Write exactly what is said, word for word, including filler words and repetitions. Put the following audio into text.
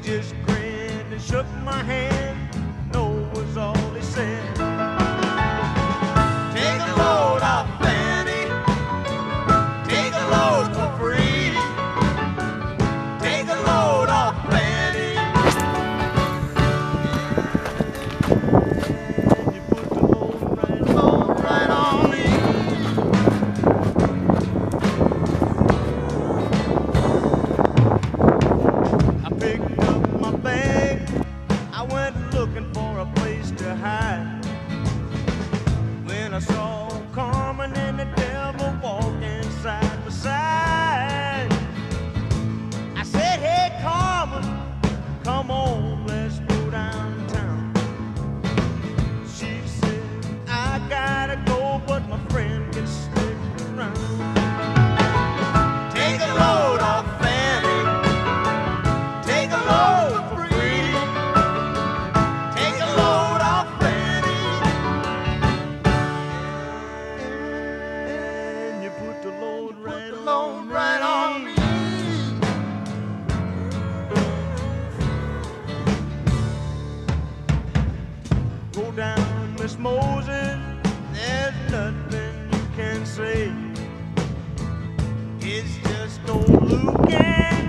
just grinned and shook my hand. No was all he said. Take a load off Fanny. Take a load for free. Take a load off Fanny. And you put the load right, load right on me. I picked up my bag. I went looking for a place to hide. When I saw Carmen and the devil walking side by side, I said, hey Carmen, come on, let's go downtown. She said, I gotta go, but my friend can stick around. Take a load off Fanny. Take a load for free. Take a load off Fanny. And you put the load right, the load right on me. Go down, Miss Moses, there's nothing you can say. It's just old Luke and